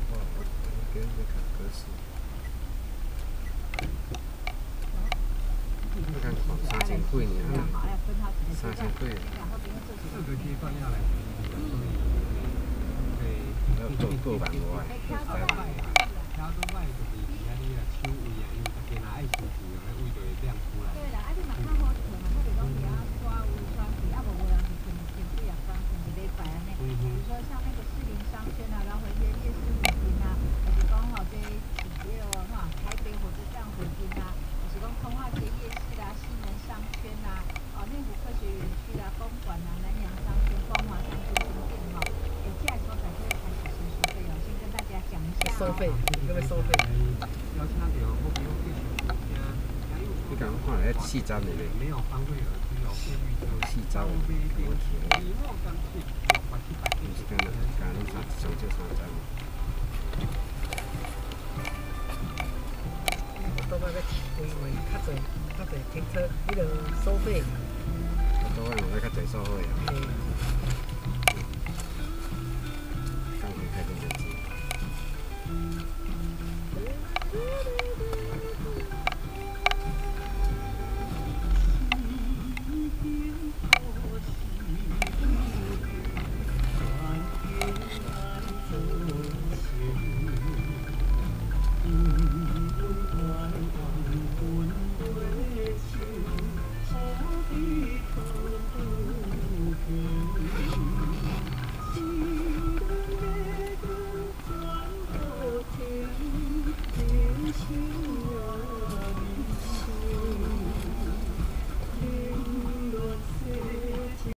哇，跟那看格式。你看看3000几呢，3000几。 这个阶段要来， 要做万外， 挑到外就是遐你啊手位啊，因为大家若爱收钱哦，迄位就会亮出来。对啦，啊你嘛较好做嘛，特别讲遐刷有刷皮，啊无无人是前几日刚前一礼拜安尼。比如说像那个士林商圈啊，然后一些夜市附近啊，还是讲吼这台北火车站附近啊，还是讲通化街夜市啦、西门商圈啦、内湖科学园区啦、公馆啦、南洋商圈、光华商圈等等哈，这所在就会开始先收费哦，先跟大家讲一下。 收费，各位收费。 邀请到我比如继续你讲看来4站的咧， 没有方位而居哦，便于有4站的，我去。 以后干脆600、700。 就是干那上就3站。 倒摆要为较侪停车，迄个收费。 倒摆嘛要较侪收费啊。